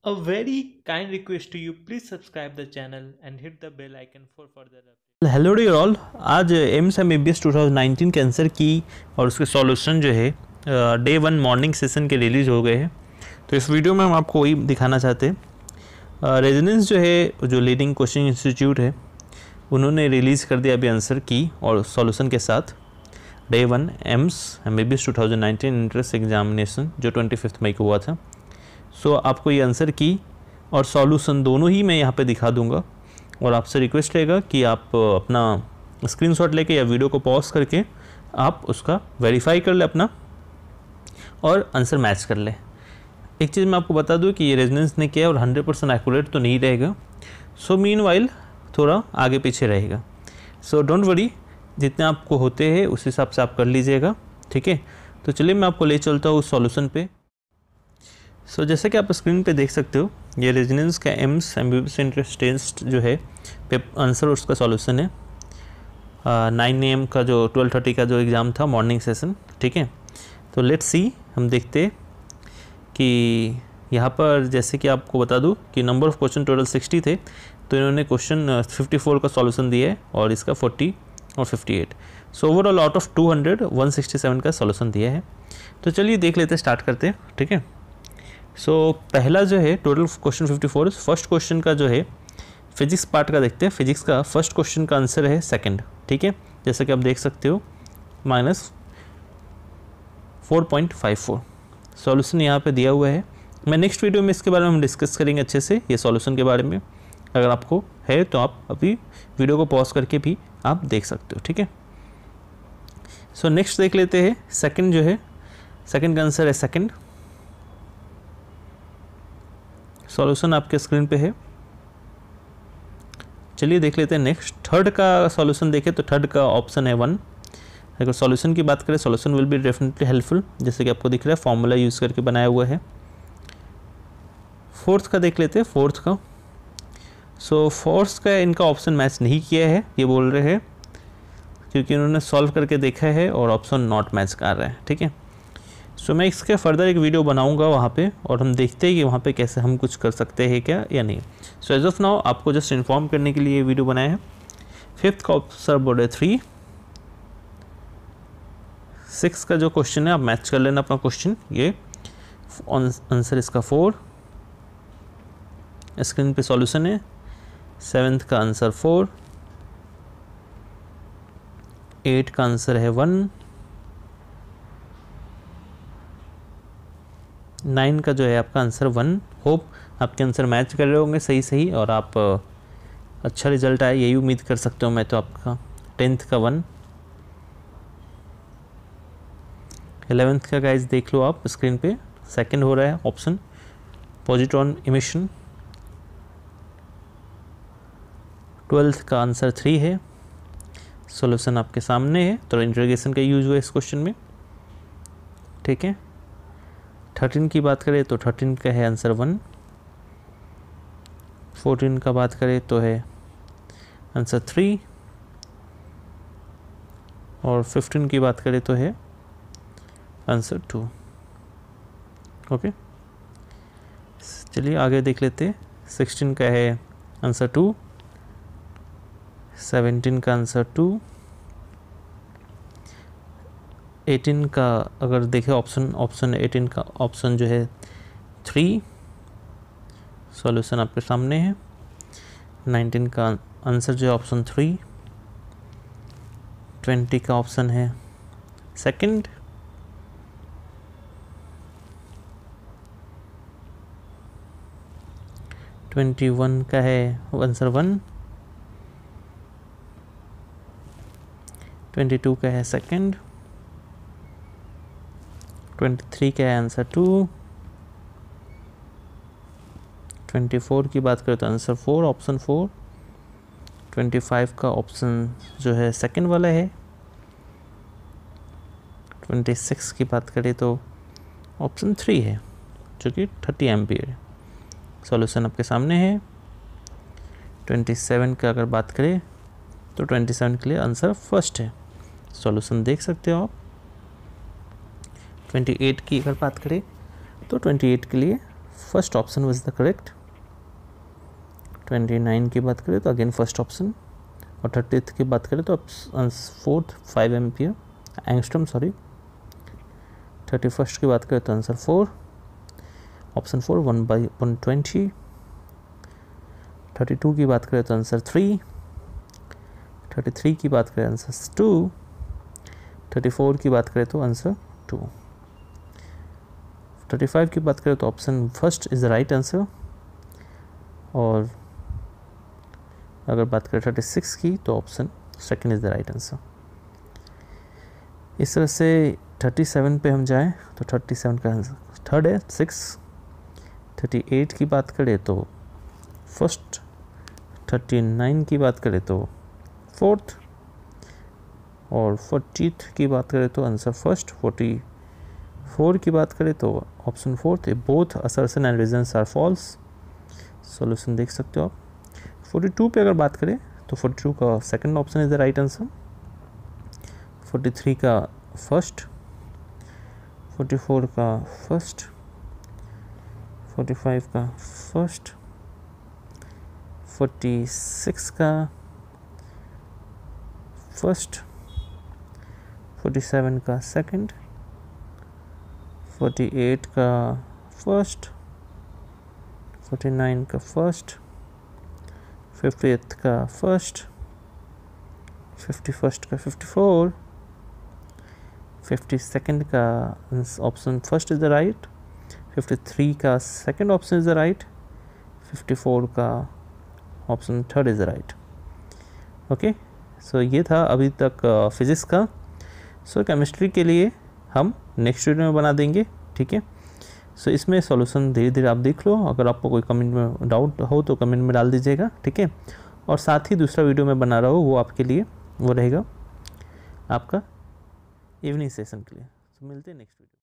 A very kind request to you, please subscribe the channel and hit the bell icon for further updates. Hello dear all. आज AIIMS MBBS 2019 के answer की और उसके solution जो है day 1 morning session के release हो गए हैं। तो इस वीडियो में हम आपको वही दिखाना चाहते हैं। रेजिडेंस जो है, जो लीडिंग कोचिंग इंस्टीट्यूट है, उन्होंने रिलीज़ कर दिया अभी आंसर की और सॉल्यूशन के साथ day 1 AIIMS MBBS 2019 entrance examination जो 25 मई को हुआ था। सो आपको ये आंसर की और सॉल्यूशन दोनों ही मैं यहाँ पे दिखा दूंगा और आपसे रिक्वेस्ट रहेगा कि आप अपना स्क्रीनशॉट लेके या वीडियो को पॉज करके आप उसका वेरीफाई कर ले अपना और आंसर मैच कर ले। एक चीज़ मैं आपको बता दूं कि ये रेजोनेंस ने किया और 100% एक्यूरेट तो नहीं रहेगा। सो मीनवाइल थोड़ा आगे पीछे रहेगा। सो डोंट वरी, जितने आपको होते हैं उस हिसाब से आप कर लीजिएगा, ठीक है। तो चलिए मैं आपको ले चलता हूँ उस सॉल्यूशन पे। सो जैसे कि आप स्क्रीन पे देख सकते हो, ये रेजिडेंस का एम्स MBBS इंट्रेंस टेस्ट जो है आंसर उसका सॉल्यूशन है 9 AM का जो 12:30 का जो एग्ज़ाम था मॉर्निंग सेशन, ठीक है। तो लेट्स सी, हम देखते कि यहाँ पर जैसे कि आपको बता दूँ कि नंबर ऑफ़ क्वेश्चन टोटल 60 थे, तो इन्होंने क्वेश्चन 54 का सॉल्यूशन दिया है और इसका 40 और 58। सो ओवरऑल आउट ऑफ 200 167 का सॉल्यूशन दिया है। तो चलिए देख लेते, स्टार्ट करते हैं, ठीक है। सो पहला जो है टोटल क्वेश्चन 54, फर्स्ट क्वेश्चन का जो है फिजिक्स पार्ट का देखते हैं। फिजिक्स का फर्स्ट क्वेश्चन का आंसर है सेकंड, ठीक है। जैसा कि आप देख सकते हो -4.54 सॉल्यूशन यहाँ पे दिया हुआ है। मैं नेक्स्ट वीडियो में इसके बारे में हम डिस्कस करेंगे अच्छे से, ये सॉल्यूशन के बारे में। अगर आपको है तो आप अभी वीडियो को पॉज करके भी आप देख सकते हो, ठीक है। सो नेक्स्ट देख लेते हैं सेकंड जो है, सेकंड का आंसर है सेकंड। सॉल्यूशन आपके स्क्रीन पे है। चलिए देख लेते हैं नेक्स्ट थर्ड का सॉल्यूशन। देखें तो थर्ड का ऑप्शन है 1। अगर सॉल्यूशन की बात करें, solution will be definitely helpful, जैसे कि आपको दिख रहा है फॉर्मूला यूज़ करके बनाया हुआ है। फोर्थ का देख लेते हैं, फोर्थ का। सो फोर्थ का इनका ऑप्शन मैच नहीं किया है, ये बोल रहे हैं, क्योंकि उन्होंने सॉल्व करके देखा है और ऑप्शन नॉट मैच कर रहा है, ठीक है। सो मैं इसके फर्दर एक वीडियो बनाऊंगा वहाँ पे और हम देखते हैं कि वहाँ पे कैसे हम कुछ कर सकते हैं क्या या नहीं। सो एज ऑफ नाउ आपको जस्ट इन्फॉर्म करने के लिए ये वीडियो बनाया है। फिफ्थ का आंसर बोर्ड है 3। सिक्स का जो क्वेश्चन है आप मैच कर लेना अपना क्वेश्चन, ये आंसर इसका 4, स्क्रीन पे सॉल्यूशन है। सेवेंथ का आंसर 4, 8 का आंसर है 1, 9 का जो है आपका आंसर 1। होप आपके आंसर मैच कर रहे होंगे सही और आप अच्छा रिजल्ट आए, यही उम्मीद कर सकते हो मैं तो आपका। 10th का 1, 11th का गाइस देख लो आप स्क्रीन पे, सेकंड हो रहा है ऑप्शन पॉजिट्रॉन इमिशन। 12th का आंसर 3 है। सॉल्यूशन आपके सामने है, तो इंटीग्रेशन का यूज हुआ इस क्वेश्चन में, ठीक है। 13 की बात करें तो 13 का है आंसर 1। 14 का बात करें तो है आंसर 3 और 15 की बात करें तो है आंसर 2। ओके, चलिए आगे देख लेते हैं। 16 का है आंसर 2, 17 का आंसर 2, 18 का अगर देखें ऑप्शन 18 का ऑप्शन जो है 3, सॉल्यूशन आपके सामने है। 19 का आंसर जो है ऑप्शन 3, 20 का ऑप्शन है सेकंड, 21 का है आंसर 1, 22 का है सेकंड, 23 का है आंसर 2, 24 की बात करें तो आंसर 4, ऑप्शन 4, 25 का ऑप्शन जो है सेकंड वाला है। 26 की बात करें तो ऑप्शन 3 है, जो कि 30 एम्पियर है। सॉल्यूशन आपके सामने है। 27 का अगर बात करें तो 27 के लिए आंसर फर्स्ट है, सॉल्यूशन देख सकते हो आप। 28 की अगर बात करें तो 28 के लिए first option was the correct. 29 की बात करें तो अगेन फर्स्ट ऑप्शन, और 30th की बात करें तो fourth 5 ampere angstrom sorry. 31st की बात करें तो आंसर 4, ऑप्शन 4 1/120। 32 की बात करें तो आंसर 3। 33 की बात करें आंसर 2। 34 की बात करें तो आंसर 2। 35 की बात करें तो option first is the right answer, और अगर बात करें 36 की तो option second is the right answer. इस तरह से 37 पे हम जाएं तो 37 का आंसर थर्ड है 6। 38 की बात करें तो फर्स्ट। 39 की बात करें तो फोर्थ, और 40th की बात करें तो आंसर फर्स्ट। 44 की बात करें तो option fourth. Both assertion and reasons are false. Solution देख सकते हो आप। 42 पे अगर बात करें तो 42 का second option is the right answer. 43 का फर्स्ट। 44 का फर्स्ट। 45 का फर्स्ट। 46 का फर्स्ट। 47 का सेकंड। 48 का फर्स्ट। 49 का फर्स्ट। 50th का फर्स्ट। 51st का 54। 52nd का option first is the right. 53 का second option is the right. 54 का option third is the right. Okay, so ये था अभी तक फिजिक्स का। सो केमिस्ट्री के लिए हम नेक्स्ट वीडियो में बना देंगे, ठीक है। सो इसमें सॉल्यूशन धीरे धीरे आप देख लो। अगर आपको कोई कमेंट में डाउट हो तो कमेंट में डाल दीजिएगा, ठीक है। और साथ ही दूसरा वीडियो मैं बना रहा हूँ वो आपके लिए वो रहेगा आपका इवनिंग सेशन के लिए। तो मिलते हैं नेक्स्ट वीडियो।